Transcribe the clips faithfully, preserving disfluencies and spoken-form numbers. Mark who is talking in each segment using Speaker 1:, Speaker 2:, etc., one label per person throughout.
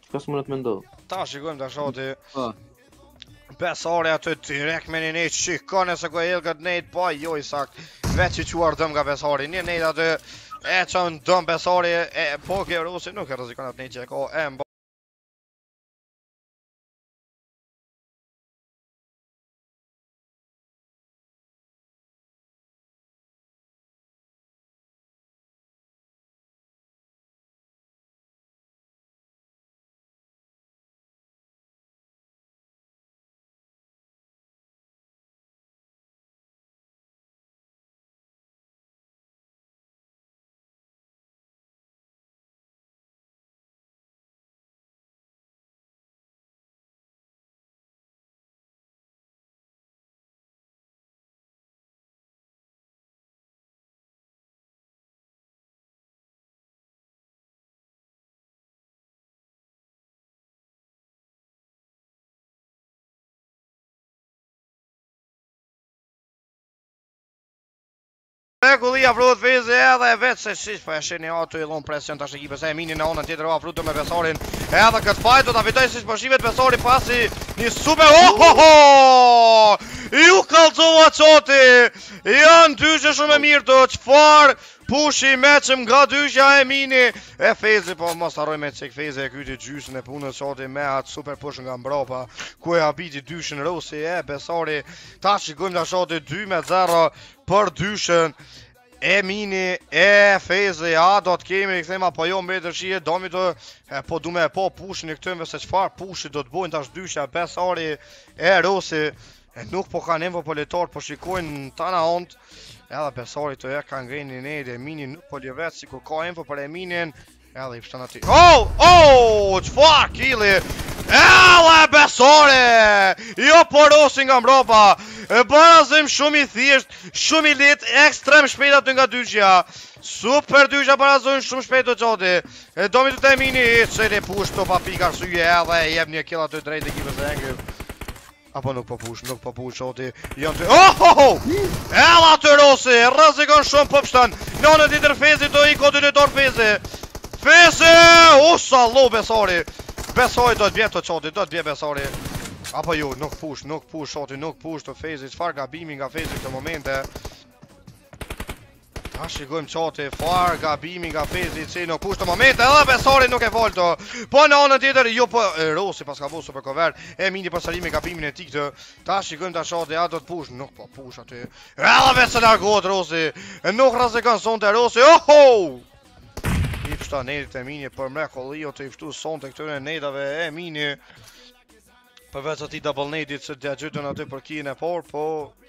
Speaker 1: Ka s'mundet me ndodh.
Speaker 2: Ta shikojmë ta shoti.
Speaker 1: Po.
Speaker 2: Besari aty direkt me një nejt shikone se ko ilgët nejt, po jo i sakt. Veç i quar dëm nga Besari, një nejt aty e qënë dëm Besari, e po ke Rosi nuk e rëzikon atë nejt që e ko e mba. Kulli afrohet Fezi edhe vetë se shish po e shihni aty i llon presion tash ekipës e Mini në anën tjetër u afruar me Besarin. Edhe këtë fajt do ta fitoj siç po shihet Besari pasi një super oh ho ho! Ju kallzova çoti. Janë dyshë shumë e mirë to çfarë pushi meçëm nga dyshja e Mini e Fezi, po mos harrojmë se Fezi e kyti gjysmën e punës çoti me atë super push nga mbrapa ku e habiti dyshën Rosi e Besari. Tash shikojmë tash çoti dy me zero për dyshën e Mini e Fezi, a do të kemi kthejmë apo jo mbetër shije domi të e, po du me po pushin e këtëve se çfarë pushi do të bojnë tash dyshja Besari e Rosi e nuk po kanë nevojë po letor po shikojnë tana ont edhe Besari të e ka ngreni ne e Mini nuk po ljevet si kur ka info për e Minin edhe i pështan ati oh oh çfarë killi edhe Besari jo po Rosi nga mbrapa e barazim shumë i thjesht, shumë i let, ekstrem shpejt aty nga dyshja. Super dyshja barazojnë shumë shpejt të qoti. E domi të të Mini, që e push të pa pika arsyje edhe e jep një kill aty drejt ekipës e Engel. Apo nuk po push, nuk po push qoti. Janë të... Oh, ho, ho! Ela të Rosi, rëzikon shumë po pështën. Në në tjetër Fezi të i kontinuitor Fezi. Fezi! U sallo Besari. Besari do të bje të qoti, do të bje Besari. Apo jo, nuk push, nuk push, shoti, nuk push të Fezi, çfarë gabimi nga Fezi këtë momente. Ta shikojmë qoti, farë gabimi nga Fezi, që nuk push të momente, edhe Besari nuk e volto. Po në anën tjetër, jo po, e, Rosi pas ka bu super cover, e Mini për salimi gabimin e ti këtë. Ta shikojmë ta shoti, a do të push, nuk po push aty. Edhe vetë se largohet Rosi, e nuk rrezikon sonte Rosi, oho! I pështa nedit e Mini për mrekulli, të i pështu sonte këtyre nedave e Mini. Përveç ati double nedit që t'ja gjytën aty për kijen e por, po...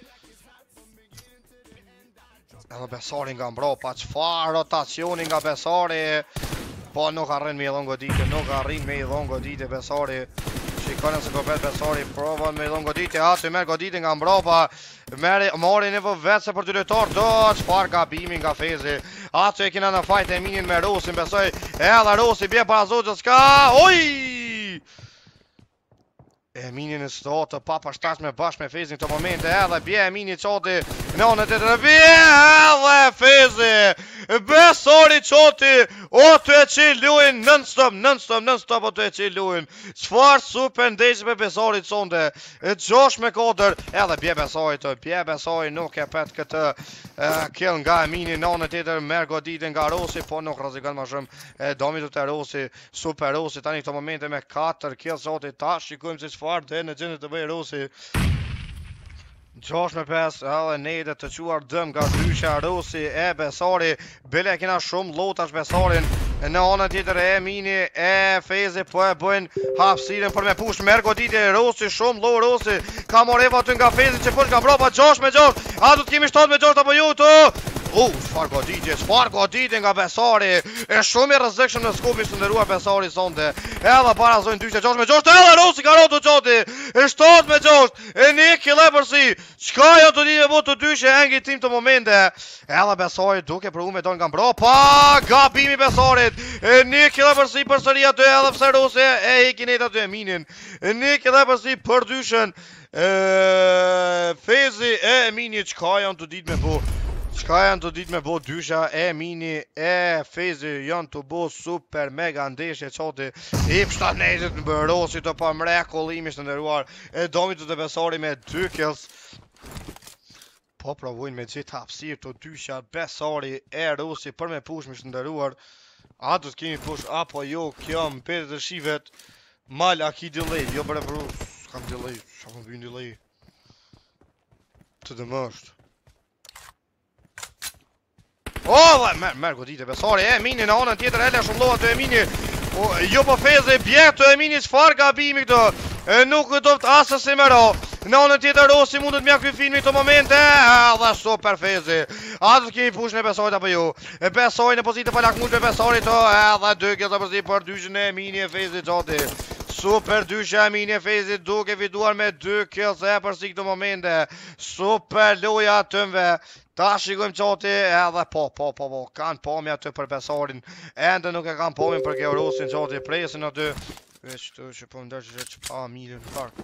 Speaker 2: Edhe Besari nga mbrapa, çfarë rotacioni nga Besari. Po nuk arrin me i dhon goditje, nuk arrin me i dhon goditje Besari. Shikoni se komplet Besari provon me i dhon goditje, aty merr goditje nga mbrapa. Merri mori nevojë vetëse për dy lojtar, do çfarë gabimi nga Fezi. Aty e kena në fajt e Minin me Rosin, besoj. Edhe Rosi bie para zotë s'ka. Oj! E Mini në stotë, papa shtashme bashkë me Fezin këtë momente, edhe bje e Mini qoti, në në të të bje edhe Fezi, Besari qoti, o të e qilë luin, non-stop, non-stop, non-stop, o të e qilë luin, qfar super ndeshë me Besari qonde, gjosh me kodër, edhe bje Besari të, bje Besari nuk e pet këtë uh, kill nga e Mini, në në të të merë goditin nga Rosi, po nuk rëzikon ma shumë, e domi të të Rosi, super Rosi, tani këtë momente me katër kill qoti, ta shikujmë që farë dhe në gjendje të bëj Rosi gjashtë me pesë edhe nejde të quar dëm nga dyshja Rosi e Besari bile kena shumë lotash Besarin në anën tjetër e Mini e Fezi po e bëjnë hapësirën për me push merr goditje Rosi shumë low Rosi ka moreva aty nga Fezi që push nga brapa gjashtë me gjashtë a du të kemi shtatë me gjashtë apo ju të U, çfarë goditje, çfarë goditje nga Besari. E shumë i rrezikshëm në skupin së nderuar Besari sonte. Edhe para zonë dyshja gjashtë me gjashtë, edhe Rosi ka rrotu qoti. E shtatë me gjashtë. E Niki Lepersi. Çka jo të dive botë të dyshje engi tim të momente. Edhe Besari duke provu me don nga mbrapa. Gabimi Besarit. E Niki Lepersi përsëri aty edhe pse Rosi e ikin aty e Minin. E Niki Lepersi për dyshën. E Fezi e Mini çka janë të ditë me bu. Qka janë të ditë me bo dysha, e mini, e fezi, janë të bo super mega ndeshje qoti, i pështat nejtit në bërrosi të pa mrekullimisht të ndëruar, e domi të të besori me dy kills. Po provojnë me gjithë hapsir të dysha, besori, e rosi për me push misht të ndëruar, a do të kemi push, apo jo, kjo më pete të shivet, mal a ki delay, jo bërë bërru, s'kam delay, s'kam bëjnë delay, të dëmësht. O, dhe, merë, merë, godite, besari, e mini në onën tjetër, ele shumë loha të e mini, jo po feze, bjek të e mini, qfar ka bimi këto, e nuk do të asës e mëro, në onën tjetër rosi mundet mja këj filmi të momente, e dhe super feze, a të kemi push në besojt apo jo, e besoj në pozitë falak mush me besori të, e dhe dy këtë përzi për dyshën e mini e feze qoti. Super dyshë e mini e feze duke fiduar me dy kills e përsi këtë momente, super loja tëmve. Ta shikojmë qoti edhe po, po, po, po, kanë pomi aty për besarin, ende nuk e kanë pomi për Georosin qoti, presin aty, veç të që po ndërgjë që pa mirë në park.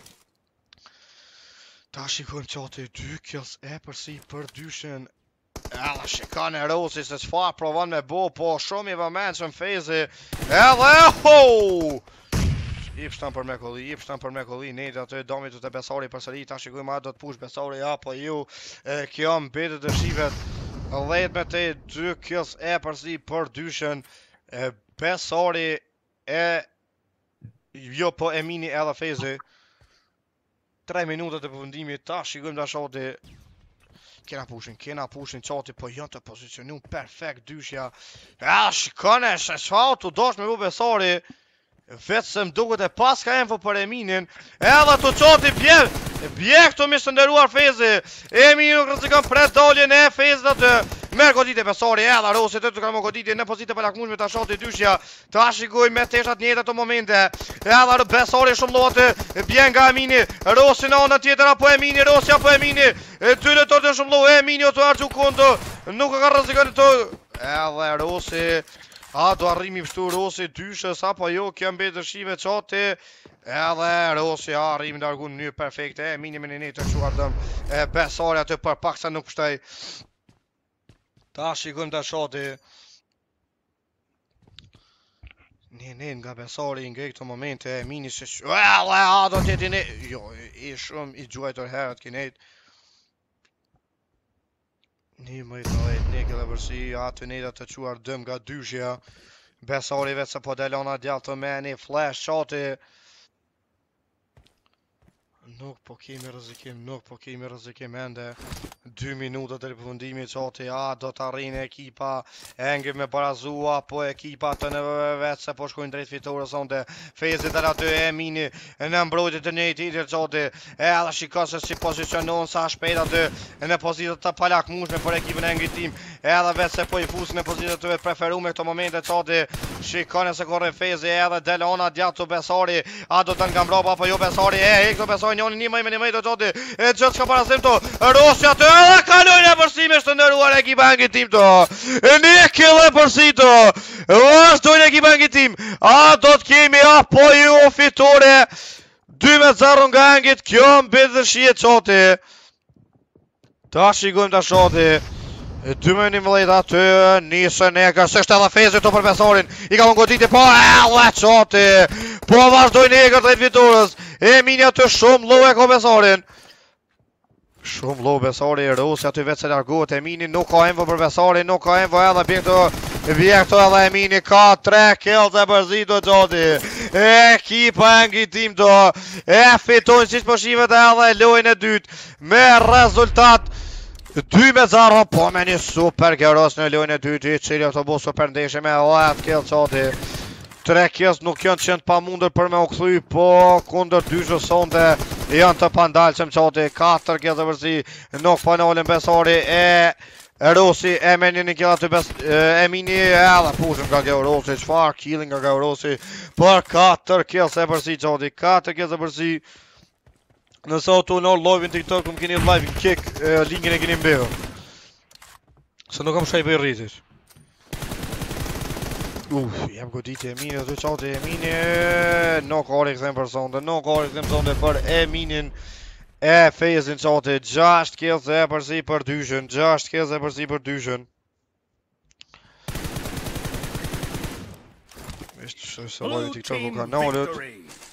Speaker 2: Ta shikojmë qoti, dy kills e përsi për dyshën, edhe shikan e rosi se qfar provan me bo, po shumë i vëmen që në fezi, edhe ho! Ipshtan për me kolli, ipshtan për me kolli, nejtë atë domi të të besari për sëri, ta shikujmë a do të push besari, apo ju, kjo mbetet të shivet, dhejt me te dy kills e përsi për dyshën, besari e, jo po e mini edhe fezi, tre minutat e përfundimit, ta shikujmë të shoti, kena pushin, kena pushin qati, po janë të pozicionu perfekt dyshja, ja shikone, sheshfat të dosh me bu besari, vetë se më duket e pas ka info për Eminin, edhe të qoti bjek, bjek të mishë të nderuar fezi, Emini nuk rëzikon pres daljen e fezi atë, merë godite besori edhe rosi të të kanë më godite në pozite për lakmush me ta shoti dyshja, ta shikoj me teshat njëtë të momente, edhe besori shumë lote, bjen nga Emini, rosi në onë tjetër apo Emini, rosi apo Emini, tyre të të shumë lote, Emini o të argju kundu, nuk ka rëzikon të, edhe rosi, a do arrimi pështu rosi dyshës, apo jo, kjo mbetë të shive qoti, edhe rosi a arrimi në argun një perfekte, e mini me një një të quar dëm, e besari atë për pak se nuk pështaj, ta shikojmë të shoti, një një nga besari nga këto momente, e mini se shumë, edhe a do tjeti një, jo, i shumë i gjuajtër herët kinejt, një më i të lejt, një këtë vërsi, atë një të quar dëm nga dyshja, besari vetë se po delona djallë të me një flash qati, nuk po kemi rëzikim, nuk po kemi rëzikim ende, dy minutat e përfundimi qati, a do të arrinë ekipa, engi me barazua, po ekipa të në vetë se po shkojnë drejt fitore sonde, fezit e aty e mini, në mbrojtit të njëjt i tjerë qati, e edhe shikon se si pozicionon sa shpejt aty, në pozitat të palak mushme për ekipën e engi tim, edhe vetë se po i fusin në pozitat të vetë preferu me këto momente qati, shikone se korre fezi edhe delona djatë të besari, a do të nga mroba apo jo besari, e hek të besari njoni një mëj me një mëj të qoti, e gjithë që ka parasim të, rosja të edhe kalojnë e përsime shtë ndëruar ekipa engi tim të, një kill e përsi të, vazhdojnë ekipa engi tim, a do të kemi apo jo fitore, dy me zero nga engit, kjo mbet dhe shie qoti, ta shikojmë të shoti, dy me një mëlejt aty, nisën e kërë, se shtë edhe fezit të për besarin, i ka më goditi, po e le qoti, po vazhdojnë e kërë të vitores, e mini aty shumë lo e ko besarin, shumë lo besari, rosi aty vetë se largohet, e mini nuk ka envo për besarin, nuk ka envo edhe bjekto, bjekto edhe e mini ka tre kills e përzito qoti, ekipa engi tim të, e fitojnë si shpëshimet edhe lojnë e dytë, me rezultat, dy me zero, po me një super Georos në lojnë e dytë, i qili të bu super ndeshe me dhjetë kill qoti, tre kills nuk janë qënë pa mundër për me u këthuj, po kunder dyshë sonde janë të pandalë që më qoti, katër kills e vërzi, nuk panolin besari e rosi, e me një një kill aty bes, e mini e edhe pushëm nga Georosi, qfar killing nga Georosi, për katër kills e vërzi qoti, katër kills e vërzi. Nëse o të unorë live në TikTok, këmë keni live në kick, linkin e keni mbeho. Se nuk kam shaj për rritit. Uff, jam goditi e mini, dhe qati e mini, nuk orë i këthem për sonde, nuk orë i këthem sonde për e minin. E fejes in zote, gjasht kills e përzi për dyshën, gjasht kills e përzi për dyshën. Ishtë shë se lojnë TikTok u kanonët.